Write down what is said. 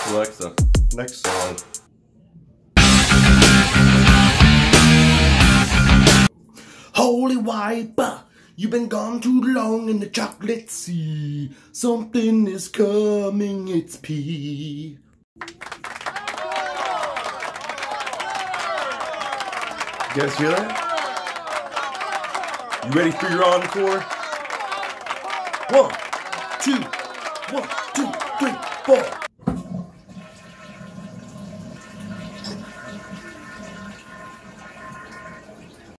Alexa, next song. Holy wiper, you've been gone too long in the chocolate sea. Something is coming, it's pee. You guys hear that? You ready for your encore? 1, 2, 1, 2, 3, 4.